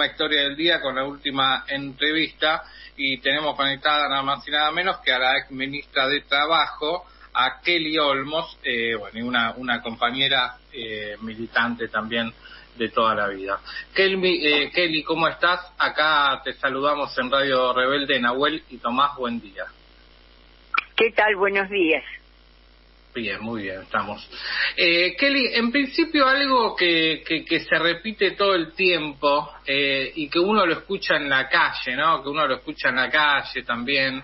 última historia del día, con la última entrevista, y tenemos conectada nada más y nada menos que a la ex ministra de Trabajo, a Kelly Olmos, y una compañera militante también de toda la vida. Kelly, ¿cómo estás? Acá te saludamos en Radio Rebelde, Nahuel y Tomás, buen día. ¿Qué tal? Buenos días. Bien, muy bien, estamos. Kelly, en principio algo que se repite todo el tiempo y que uno lo escucha en la calle, ¿no? Que uno lo escucha en la calle también,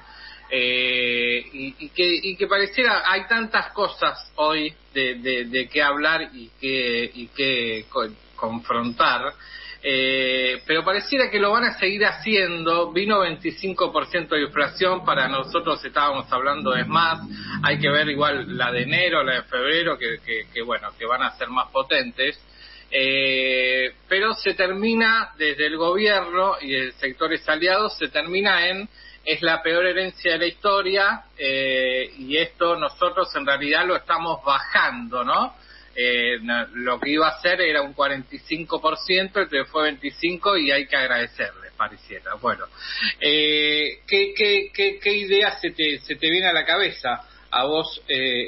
y que pareciera hay tantas cosas hoy de qué hablar y que confrontar, pero pareciera que lo van a seguir haciendo. Vino 25% de inflación, para nosotros estábamos hablando de más, hay que ver igual la de enero, la de febrero, que van a ser más potentes, pero se termina desde el gobierno y de sectores aliados, se termina es la peor herencia de la historia, y esto nosotros en realidad lo estamos bajando, ¿no? Lo que iba a ser era un 45%, que fue 25%, y hay que agradecerle, pareciera. Bueno, ¿qué idea se te viene a la cabeza a vos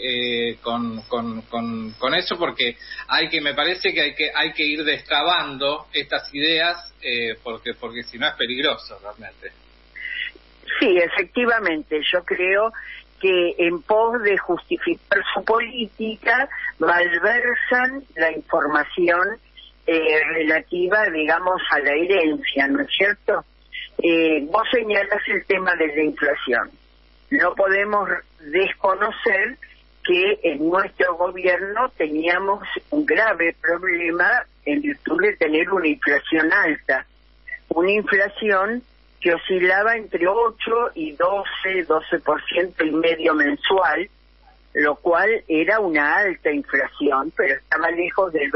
con eso? Porque me parece que hay que ir destrabando estas ideas, porque si no es peligroso realmente. Sí, efectivamente, yo creo que en pos de justificar su política malversan la información relativa, digamos, a la herencia, ¿no es cierto? Vos señalás el tema de la inflación. No podemos desconocer que en nuestro gobierno teníamos un grave problema en virtud de tener una inflación alta, una inflación que oscilaba entre 8 y 12% y medio mensual, lo cual era una alta inflación, pero estaba lejos del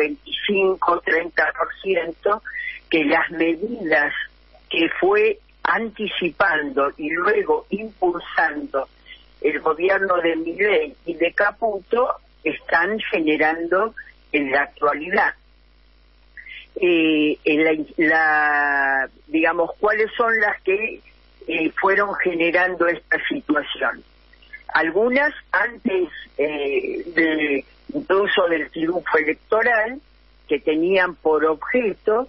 25-30% que las medidas que fue anticipando y luego impulsando el gobierno de Milei y de Caputo están generando en la actualidad. Digamos, ¿cuáles son las que fueron generando esta situación? Algunas antes incluso del triunfo electoral, que tenían por objeto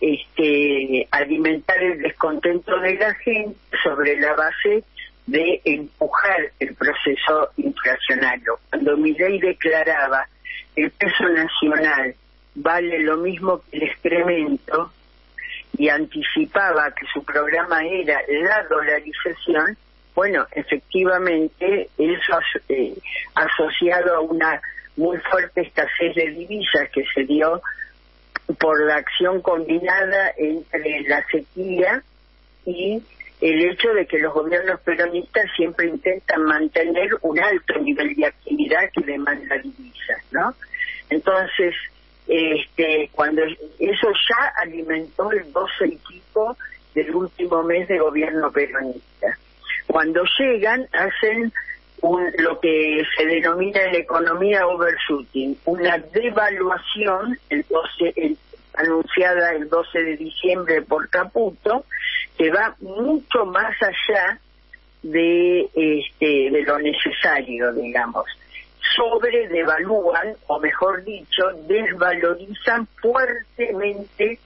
alimentar el descontento de la gente sobre la base de empujar el proceso inflacionario. Cuando Milei declaraba el peso nacional vale lo mismo que el excremento y anticipaba que su programa era la dolarización, bueno, efectivamente eso asociado a una muy fuerte escasez de divisas que se dio por la acción combinada entre la sequía y el hecho de que los gobiernos peronistas siempre intentan mantener un alto nivel de actividad que demanda divisas, ¿no? Entonces, cuando eso ya alimentó el 12 y pico del último mes de gobierno peronista. Cuando llegan, hacen lo que se denomina en economía overshooting, una devaluación anunciada el 12 de diciembre por Caputo, que va mucho más allá de lo necesario, digamos. Sobredevalúan, o mejor dicho, desvalorizan fuertemente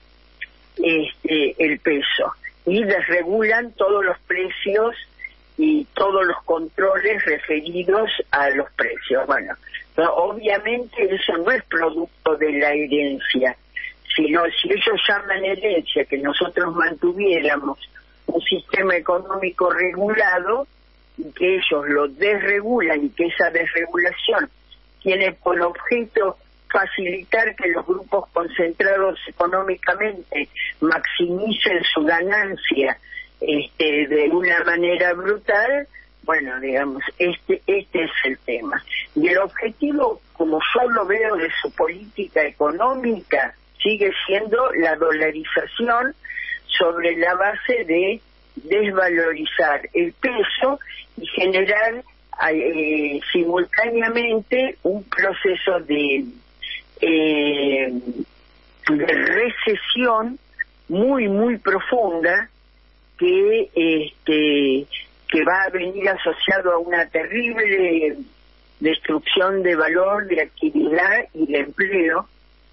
el peso y desregulan todos los precios y todos los controles referidos a los precios. Bueno, obviamente eso no es producto de la herencia, sino si ellos llaman herencia que nosotros mantuviéramos un sistema económico regulado, y que ellos lo desregulan y que esa desregulación tiene por objeto facilitar que los grupos concentrados económicamente maximicen su ganancia de una manera brutal, bueno, digamos, este es el tema. Y el objetivo, como yo lo veo de su política económica, sigue siendo la dolarización sobre la base de desvalorizar el peso y generar simultáneamente un proceso de recesión muy, muy profunda que va a venir asociado a una terrible destrucción de valor, de actividad y de empleo,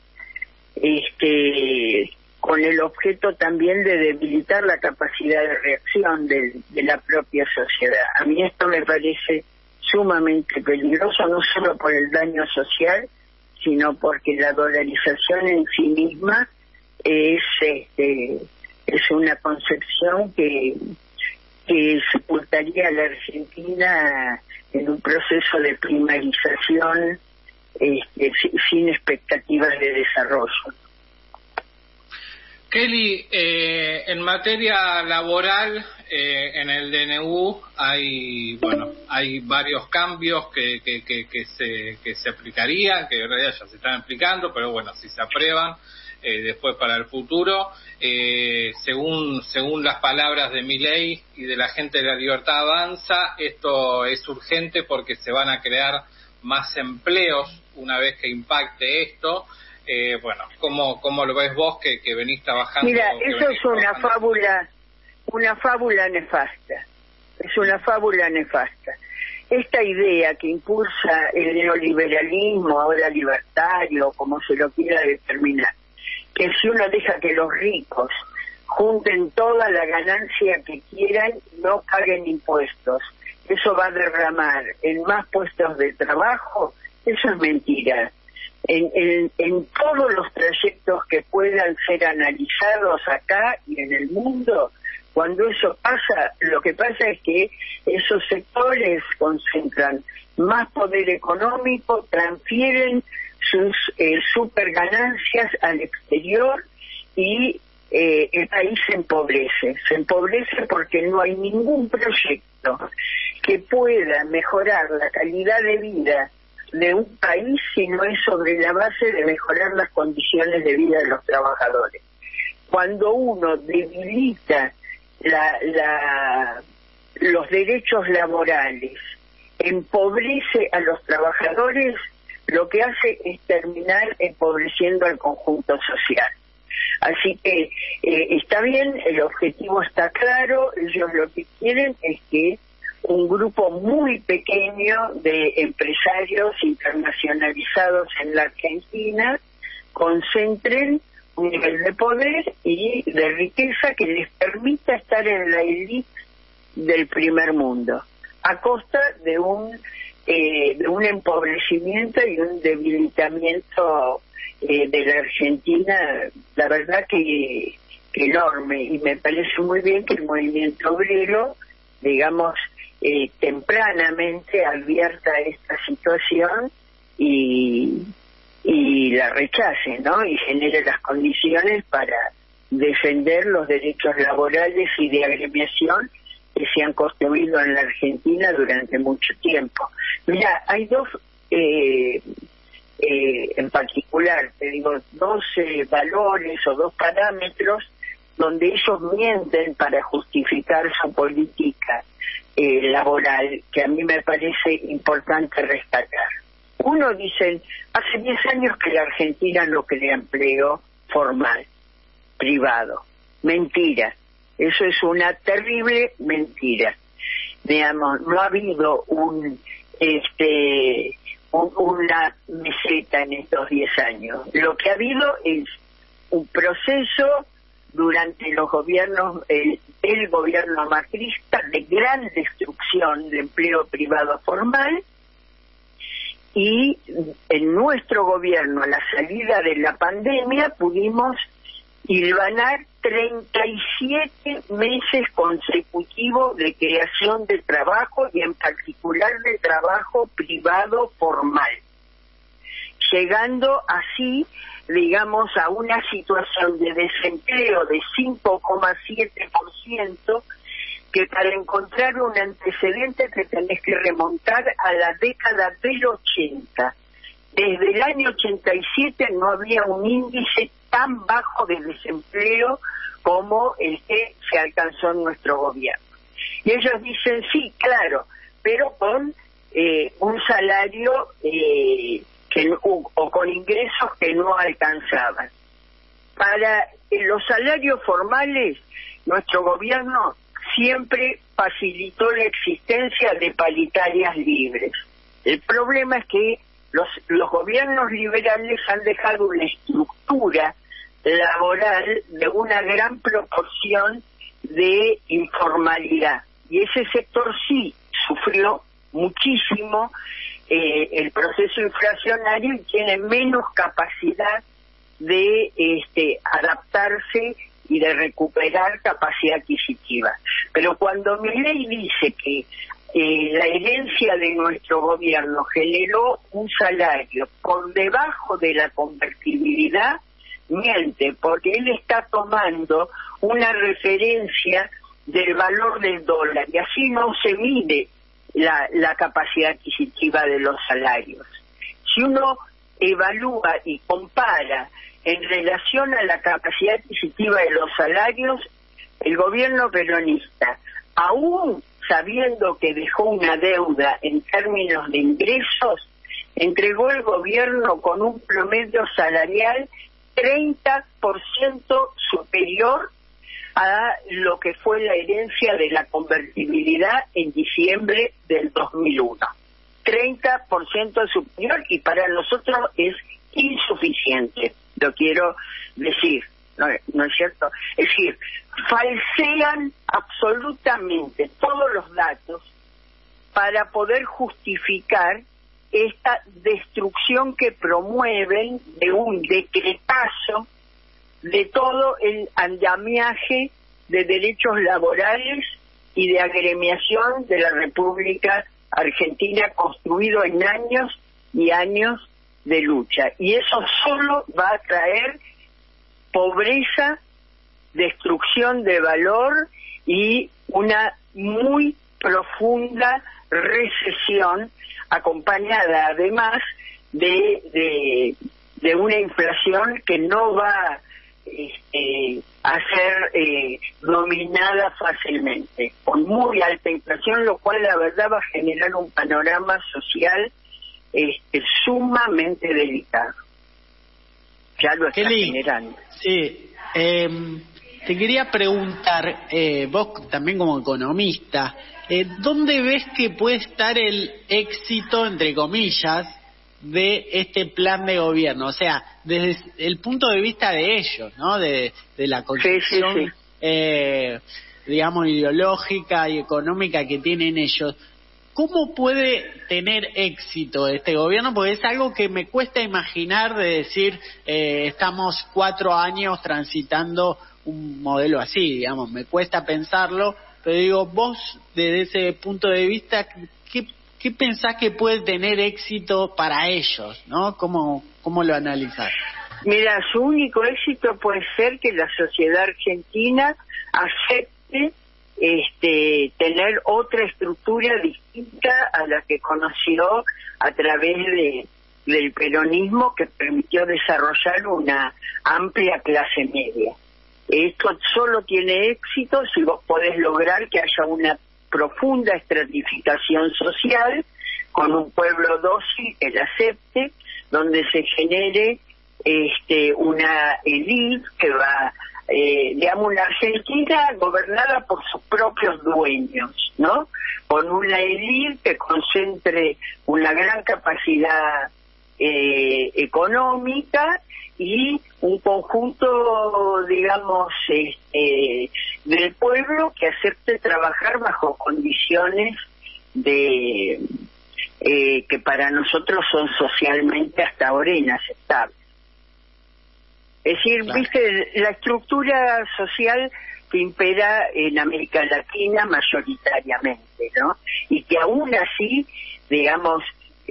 con el objeto también de debilitar la capacidad de reacción de la propia sociedad. A mí esto me parece sumamente peligroso, no solo por el daño social, sino porque la dolarización en sí misma es una concepción que sepultaría a la Argentina en un proceso de primarización sin expectativas de desarrollo. Kelly, en materia laboral, en el DNU hay varios cambios que se aplicarían, que en realidad ya se están aplicando, pero bueno, si se aprueban después para el futuro, según las palabras de Milei y de la gente de La Libertad Avanza, esto es urgente porque se van a crear más empleos una vez que impacte esto. ¿Cómo lo ves vos que venís trabajando? Mira, eso es una fábula nefasta. Es una fábula nefasta. Esta idea que impulsa el neoliberalismo, ahora libertario, como se lo quiera determinar, que si uno deja que los ricos junten toda la ganancia que quieran, no paguen impuestos, eso va a derramar en más puestos de trabajo, eso es mentira. En todos los trayectos que puedan ser analizados acá y en el mundo, cuando eso pasa, lo que pasa es que esos sectores concentran más poder económico, transfieren sus super ganancias al exterior y el país se empobrece porque no hay ningún proyecto que pueda mejorar la calidad de vida de un país si no es sobre la base de mejorar las condiciones de vida de los trabajadores. Cuando uno debilita los derechos laborales, empobrece a los trabajadores, lo que hace es terminar empobreciendo al conjunto social. Así que está bien, el objetivo está claro, ellos lo que quieren es que un grupo muy pequeño de empresarios internacionalizados en la Argentina concentren un nivel de poder y de riqueza que les permita estar en la élite del primer mundo, a costa de un empobrecimiento y un debilitamiento de la Argentina, la verdad que enorme, y me parece muy bien que el movimiento obrero, digamos, tempranamente advierta esta situación y la rechace, ¿no? Y genere las condiciones para defender los derechos laborales y de agremiación que se han construido en la Argentina durante mucho tiempo. Mira, hay dos, en particular, te digo, dos valores o dos parámetros donde ellos mienten para justificar su política laboral, que a mí me parece importante rescatar. Uno, dicen, hace 10 años que la Argentina no crea empleo formal, privado. Mentira. Eso es una terrible mentira. Digamos, no ha habido una meseta en estos 10 años. Lo que ha habido es un proceso durante los gobiernos, el gobierno macrista, de gran destrucción de empleo privado formal, y en nuestro gobierno, a la salida de la pandemia, pudimos hilvanar 37 meses consecutivos de creación de trabajo, y en particular de trabajo privado formal, llegando así, digamos, a una situación de desempleo de 5,7%, que para encontrar un antecedente te tenés que remontar a la década del 80. Desde el año 87 no había un índice tan bajo de desempleo como el que se alcanzó en nuestro gobierno. Y ellos dicen, sí, claro, pero con un salario o con ingresos que no alcanzaban. Para en los salarios formales, nuestro gobierno siempre facilitó la existencia de paritarias libres. El problema es que los gobiernos liberales han dejado una estructura laboral de una gran proporción de informalidad. Y ese sector sí sufrió muchísimo el proceso inflacionario y tiene menos capacidad de adaptarse y de recuperar capacidad adquisitiva. Pero cuando Milei dice que la herencia de nuestro gobierno generó un salario por debajo de la convertibilidad, miente, porque él está tomando una referencia del valor del dólar y así no se mide la capacidad adquisitiva de los salarios. Si uno evalúa y compara en relación a la capacidad adquisitiva de los salarios, el gobierno peronista, aún sabiendo que dejó una deuda en términos de ingresos, entregó el gobierno con un promedio salarial 30% superior a lo que fue la herencia de la convertibilidad en diciembre del 2001. 30% superior, y para nosotros es insuficiente, lo quiero decir, ¿no es cierto? Es decir, falsean absolutamente todos los datos para poder justificar esta destrucción que promueven de un decretazo de todo el andamiaje de derechos laborales y de agremiación de la República Argentina, construido en años y años de lucha. Y eso solo va a traer pobreza, destrucción de valor y una muy profunda recesión, acompañada además de una inflación que no va a ser dominada fácilmente, con muy alta inflación, lo cual la verdad va a generar un panorama social sumamente delicado. Ya lo está generando. Sí, te quería preguntar, vos también como economista, ¿dónde ves que puede estar el éxito, entre comillas, de este plan de gobierno? O sea, desde el punto de vista de ellos, ¿no? De la concepción, digamos, ideológica y económica que tienen ellos. ¿Cómo puede tener éxito este gobierno? Porque es algo que me cuesta imaginar, de decir, estamos 4 años transitando un modelo así, digamos, me cuesta pensarlo, pero digo, vos desde ese punto de vista, ¿qué pensás que puede tener éxito para ellos, ¿no? ¿Cómo lo analizás? Mira, su único éxito puede ser que la sociedad argentina acepte tener otra estructura distinta a la que conoció a través del peronismo, que permitió desarrollar una amplia clase media. Esto solo tiene éxito si vos podés lograr que haya una profunda estratificación social, con un pueblo dócil que la acepte, donde se genere una élite que va, digamos, una Argentina gobernada por sus propios dueños, ¿no? Con una élite que concentre una gran capacidad económica y un conjunto, digamos, del pueblo que acepte trabajar bajo condiciones que para nosotros son socialmente hasta ahora inaceptables. Es decir, claro, viste, la estructura social que impera en América Latina mayoritariamente, ¿no? Y que aún así, digamos,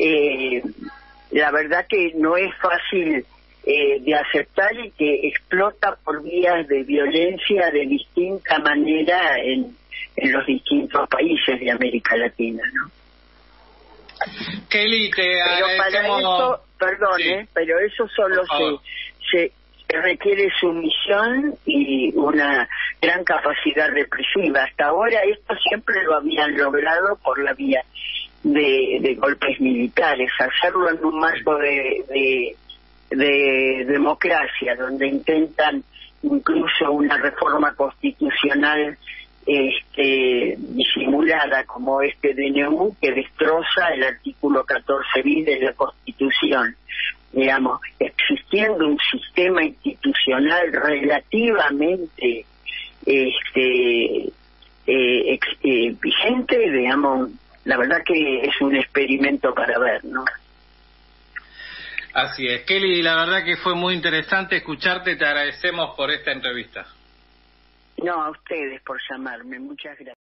la verdad que no es fácil de aceptar, y que explota por vías de violencia de distinta manera en los distintos países de América Latina, ¿no? Kelly, te agradecemos. Para eso, perdón, sí, pero eso solo se requiere sumisión y una gran capacidad represiva. Hasta ahora esto siempre lo habían logrado por la vía de golpes militares. Hacerlo en un marco de democracia, donde intentan incluso una reforma constitucional disimulada como este DNU que destroza el artículo 14 bis de la Constitución. Digamos, existiendo un sistema institucional relativamente vigente, digamos, la verdad que es un experimento para ver, ¿no? Así es. Kelly, la verdad que fue muy interesante escucharte, te agradecemos por esta entrevista. No, a ustedes por llamarme, muchas gracias.